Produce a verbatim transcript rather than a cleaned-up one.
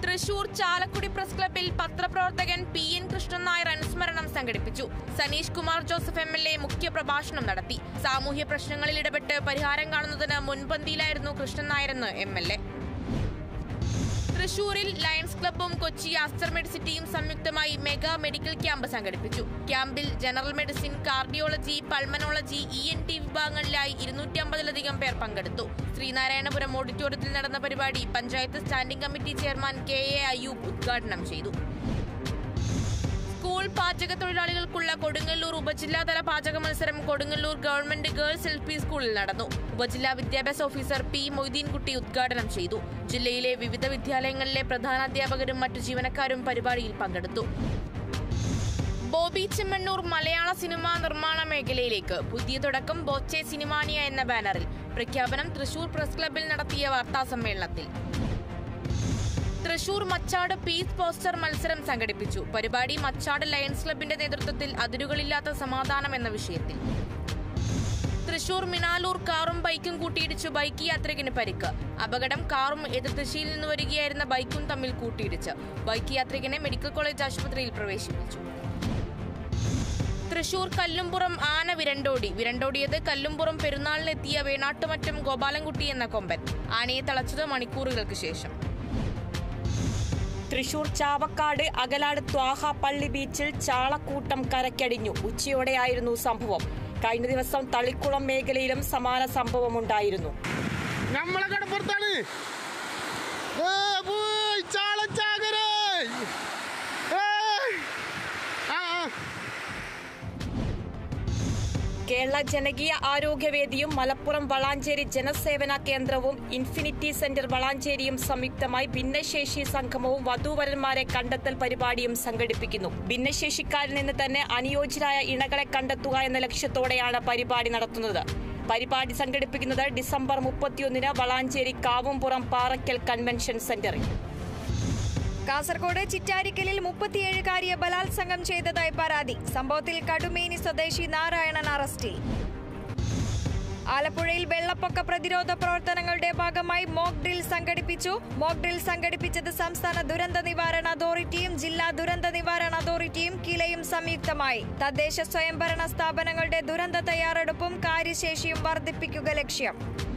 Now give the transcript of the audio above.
Thrissur Chalakudy press ക്ലബ്ബിൽ പത്രപ്രവർത്തകൻ P N Krishnan Nair അനുസ്മരണം സംഘടിപ്പിച്ചു. Saneesh Kumar Joseph M L A മുഖ്യ പ്രഭാഷണം നടത്തി. സാമൂഹ്യ പ്രശ്നങ്ങളിൽ ഇടപെട്ട് പരിഹാരം കാണുന്നതിന് മുൻപന്തിയിലായിരുന്നു കൃഷ്ണൻ നായരെന്ന് എം എൽ എ. തൃശൂരിൽ ലയൺസ് ക്ലബ്ബും കൊച്ചി ആസ്റ്റർ മെഡിസിറ്റിയും സംയുക്തമായി മെഗാ മെഡിക്കൽ ക്യാമ്പ് സംഘടിപ്പിച്ചു. ക്യാമ്പിൽ general medicine, cardiology, pulmonology, E N T വിഭാഗങ്ങളിലായി ഇരുന്നൂറ്റി അമ്പതിലധികം പേർ പങ്കെടുത്തു. ശ്രീനാരായണപുരം ഓഡിറ്റോറിയത്തിൽ നടന്ന പരിപാടി panchayat standing committee chairman K A Ayyub ഉദ്ഘാടനം ചെയ്തു. സ്കൂൾ പാചക തൊഴിലാളികൾക്കുള്ള കൊടുങ്ങല്ലൂർ ഉപജില്ലാതല പാചക മത്സരം Kodungallur government girls L P സ്കൂളിൽ നടന്നു. ഉപജില്ലാ വിദ്യാഭ്യാസ ഓഫീസർ പി മൊയ്തീൻകുട്ടി ഉദ്ഘാടനം ചെയ്തു. ജില്ലയിലെ വിവിധ വിദ്യാലയങ്ങളിലെ പ്രധാനാധ്യാപകരും മറ്റു ജീവനക്കാരും പരിപാടിയിൽ പങ്കെടുത്തു. ബോബി ചെമ്മണ്ണൂർ മലയാള സിനിമാ നിർമ്മാണ മേഖലയിലേക്ക് പുതിയ തുടക്കം ബോച്ചെ സിനിമാനിയ എന്ന ബാനറിൽ. പ്രഖ്യാപനം തൃശൂർ പ്രസ് ക്ലബ്ബിൽ നടത്തിയ വാർത്താ സമ്മേളനത്തിൽ. തൃശൂർ മച്ചാട് പീസ് പോസ്റ്റർ മത്സരം സംഘടിപ്പിച്ചു. പരിപാടി മച്ചാട് ലയൺസ് ക്ലബിന്റെ നേതൃത്വത്തിൽ അതിരുകളില്ലാത്ത സമാധാനം എന്ന വിഷയത്തിൽ. തൃശൂർ മിനാലൂർ കാറും ബൈക്കും കൂട്ടിയിടിച്ചു ബൈക്ക് യാത്രികന് പരിക്ക്. അപകടം കാറും എതിർദിശയിൽ നിന്ന് വരികയായിരുന്ന ബൈക്കും തമ്മിൽ കൂട്ടിയിടിച്ച് ബൈക്ക് യാത്രികനെ മെഡിക്കൽ കോളേജ് ആശുപത്രിയിൽ പ്രവേശിപ്പിച്ചു. തൃശൂർ കല്ലുംപുറം ആന വിരണ്ടോടി. വിരണ്ടോടിയത് കല്ലുംപുറം പെരുന്നാളിനെത്തിയ വേണാട്ടുമറ്റം ഗോപാലൻകുട്ടി എന്ന കൊമ്പൻ. ആനയെ തളച്ചത് മണിക്കൂറുകൾക്ക് ശേഷം. തൃശൂർ ചാവക്കാട് അകലാട് ത്വാഹ പള്ളി ബീച്ചിൽ ചാളക്കൂട്ടം കരക്കടിഞ്ഞു. ഉച്ചയോടെയായിരുന്നു സംഭവം. കഴിഞ്ഞ ദിവസം തളിക്കുളം മേഖലയിലും സമാന സംഭവമുണ്ടായിരുന്നു. കേരള ജനകീയ ആരോഗ്യവേദിയും മലപ്പുറം വളാഞ്ചേരി ജനസേവന കേന്ദ്രവും ഇൻഫിനിറ്റി സെന്റർ വളാഞ്ചേരിയും സംയുക്തമായി ഭിന്നശേഷി സംഗമവും വധൂവരന്മാരെ കണ്ടെത്തൽ പരിപാടിയും സംഘടിപ്പിക്കുന്നു. ഭിന്നശേഷിക്കാരിൽ നിന്ന് തന്നെ അനുയോജ്യരായ ഇണകളെ കണ്ടെത്തുക എന്ന ലക്ഷ്യത്തോടെയാണ് പരിപാടി നടത്തുന്നത്. പരിപാടി സംഘടിപ്പിക്കുന്നത് ഡിസംബർ മുപ്പത്തിയൊന്നിന് വളാഞ്ചേരി കാവുംപുറം പാറയ്ക്കൽ കൺവെൻഷൻ സെന്ററിൽ. കാസർഗോഡ് ചിറ്റാരിക്കലിൽ മുപ്പത്തിയേഴുകാരിയെ ബലാത്സംഗം ചെയ്തതായി പരാതി. സംഭവത്തിൽ കടുമേനി സ്വദേശി നാരായണൻ അറസ്റ്റിൽ. ആലപ്പുഴയിൽ വെള്ളപ്പൊക്ക പ്രതിരോധ പ്രവർത്തനങ്ങളുടെ ഭാഗമായി മോക്ക് ഡ്രിൽ സംഘടിപ്പിച്ചു. മോക്ക് ഡ്രിൽ സംഘടിപ്പിച്ചത് സംസ്ഥാന ദുരന്ത നിവാരണ അതോറിറ്റിയും ജില്ലാ ദുരന്ത നിവാരണ അതോറിറ്റിയും കിലയും സംയുക്തമായി. തദ്ദേശ സ്വയംഭരണ സ്ഥാപനങ്ങളുടെ ദുരന്ത തയ്യാറെടുപ്പും കാര്യശേഷിയും വർദ്ധിപ്പിക്കുക ലക്ഷ്യം.